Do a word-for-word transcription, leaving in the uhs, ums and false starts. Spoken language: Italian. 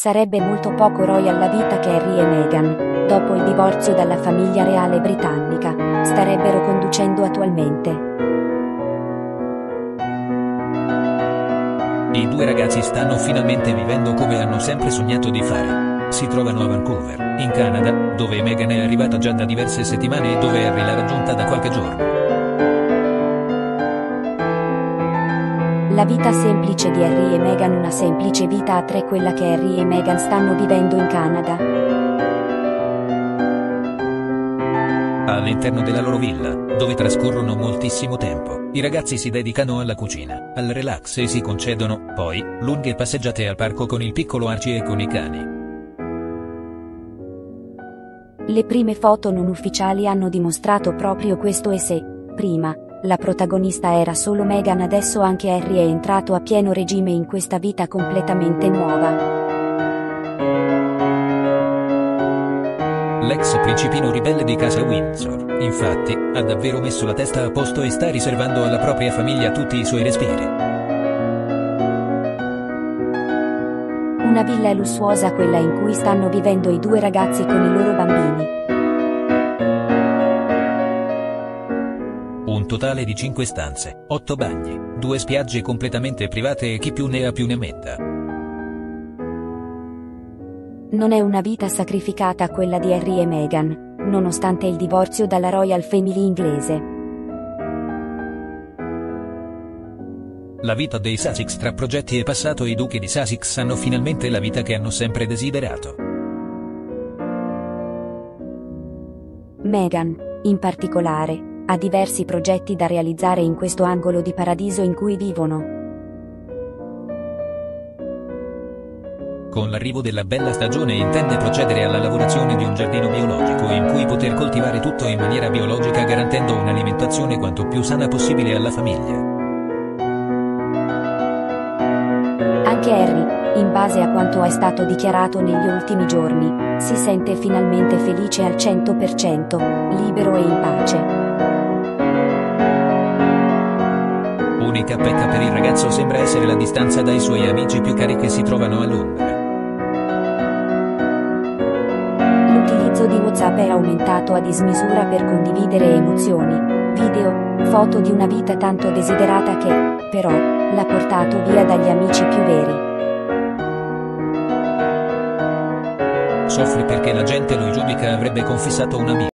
Sarebbe molto poco royal la vita che Harry e Meghan, dopo il divorzio dalla famiglia reale britannica, starebbero conducendo attualmente. I due ragazzi stanno finalmente vivendo come hanno sempre sognato di fare. Si trovano a Vancouver, in Canada, dove Meghan è arrivata già da diverse settimane e dove Harry l'ha raggiunta da qualche giorno. La vita semplice di Harry e Meghan, una semplice vita a tre, quella che Harry e Meghan stanno vivendo in Canada. All'interno della loro villa, dove trascorrono moltissimo tempo, i ragazzi si dedicano alla cucina, al relax e si concedono, poi, lunghe passeggiate al parco con il piccolo Archie e con i cani. Le prime foto non ufficiali hanno dimostrato proprio questo, e se, prima, la protagonista era solo Meghan, adesso anche Harry è entrato a pieno regime in questa vita completamente nuova. L'ex principino ribelle di casa Windsor, infatti, ha davvero messo la testa a posto e sta riservando alla propria famiglia tutti i suoi respiri. Una villa lussuosa, quella in cui stanno vivendo i due ragazzi con i loro bambini. Un totale di cinque stanze, otto bagni, due spiagge completamente private e chi più ne ha più ne metta. Non è una vita sacrificata quella di Harry e Meghan, nonostante il divorzio dalla Royal Family inglese. La vita dei Sussex, tra progetti e passato, i duchi di Sussex hanno finalmente la vita che hanno sempre desiderato. Meghan, in particolare, ha diversi progetti da realizzare in questo angolo di paradiso in cui vivono. Con l'arrivo della bella stagione intende procedere alla lavorazione di un giardino biologico in cui poter coltivare tutto in maniera biologica, garantendo un'alimentazione quanto più sana possibile alla famiglia. Anche Harry, in base a quanto è stato dichiarato negli ultimi giorni, si sente finalmente felice al cento per cento, libero e in pace. Unica pecca per il ragazzo sembra essere la distanza dai suoi amici più cari che si trovano a Londra. L'utilizzo di WhatsApp è aumentato a dismisura per condividere emozioni, video, foto di una vita tanto desiderata che, però, l'ha portato via dagli amici più veri. Soffre perché la gente lo giudica, avrebbe confessato un amico.